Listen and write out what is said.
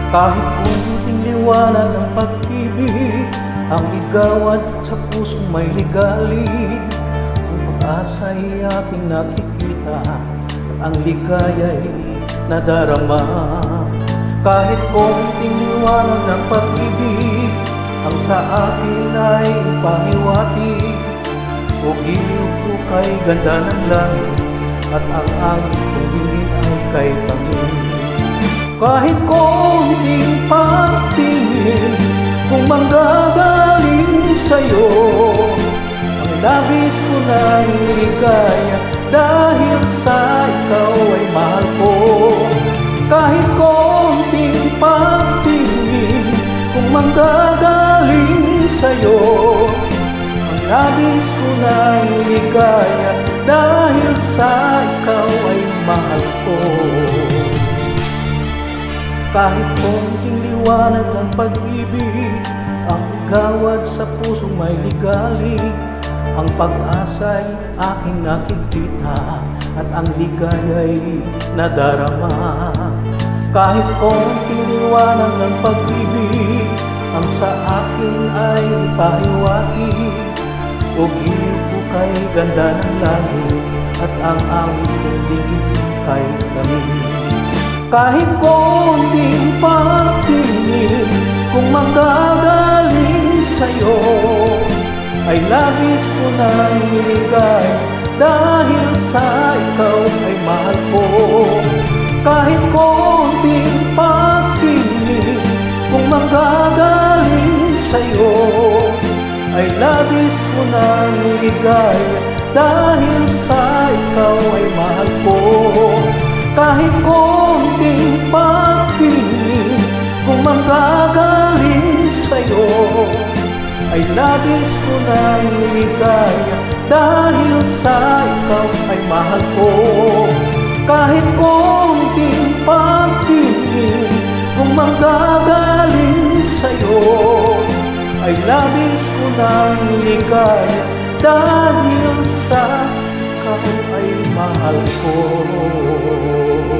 Kahit kunting liwanag ng pag-ibig ang igawad sa pusong may ligali, ang pag-asa'y aking nakikita at ang ligaya'y nadarama. Kahit kunting liwanag ng pag-ibig ang sa akin ay pahiwati, o giliw ko kay ganda ng langit at ang angin kong bingit ay kay Panginoon. Kahit konting pagtingin kung manggagaling sa'yo, ang labis ko na'y ligaya dahil sa ikaw ay mahal ko. Kahit konting pagtingin kung manggagaling sa'yo, ang labis ko na'y ligaya dahil sa ikaw ay mahal ko. Kahit konting liwanag ng pag-ibig ang igawad sa pusong may ligali, ang pag-asa'y aking nakikita at ang ligaya'y nadarama. Kahit konting liwanag ng pag-ibig ang sa akin ay pahiwati, o giliw ko kay ganda ng langit at ang angin kong bingit kay tamis. Kahit konting pagtingin kung manggagaling sa'yo, ay labis ko na'y niligay dahil sa ikaw ay mahal ko. Kahit konting pagtingin kung manggagaling sa'yo, ay labis ko na'y niligay dahil sa ikaw ay mahal ko. Kahit konting pagtingin kung manggagaling sa'yo, ay labis ko na'y niligaya dahil sa ikaw ay mahal ko. Kahit konting pagtingin kung manggagaling sa'yo, ay labis ko na'y niligaya dahil sa ikaw ay mahal ko.